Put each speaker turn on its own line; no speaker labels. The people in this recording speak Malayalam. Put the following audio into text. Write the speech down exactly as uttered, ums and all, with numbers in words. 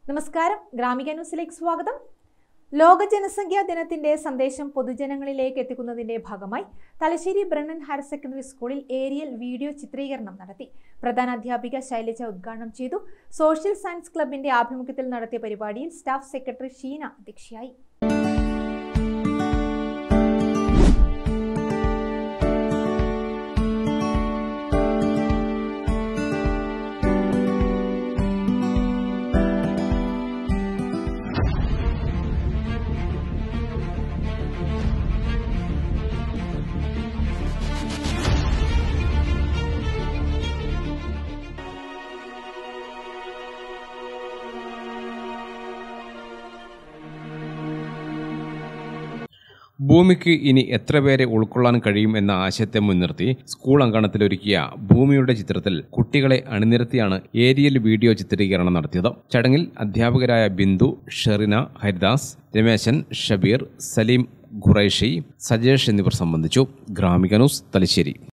നമസ്കാരം, ഗ്രാമിക ന്യൂസിലേക്ക് സ്വാഗതം. ലോക ജനസംഖ്യാ ദിനത്തിന്റെ സന്ദേശം പൊതുജനങ്ങളിലേക്ക് എത്തിക്കുന്നതിന്റെ ഭാഗമായി തലശ്ശേരി ബ്രണ്ണൻ ഹയർ സെക്കൻഡറി സ്കൂളിൽ ഏരിയൽ വീഡിയോ ചിത്രീകരണം നടത്തി. പ്രധാന അധ്യാപിക ശൈലജ ഉദ്ഘാടനം ചെയ്തു. സോഷ്യൽ സയൻസ് ക്ലബിന്റെ ആഭിമുഖ്യത്തിൽ നടത്തിയ പരിപാടിയിൽ സ്റ്റാഫ് സെക്രട്ടറി ഷീന അധ്യക്ഷയായി.
ഭൂമിക്ക് ഇനി എത്ര പേരെ ഉൾക്കൊള്ളാൻ കഴിയും എന്ന ആശയത്തെ മുൻനിർത്തി സ്കൂൾ അങ്കണത്തിലൊരുക്കിയ ഭൂമിയുടെ ചിത്രത്തിൽ കുട്ടികളെ അണിനിരത്തിയാണ് ഏരിയൽ വീഡിയോ ചിത്രീകരണം നടത്തിയത്. ചടങ്ങിൽ അധ്യാപകരായ ബിന്ദു, ഷെറിന, ഹരിദാസ്, രമേശൻ, ഷബീർ, സലീം ഖുറൈഷി, സജേഷ് എന്നിവർ സംബന്ധിച്ചു. ഗ്രാമിക ന്യൂസ്, തലശ്ശേരി.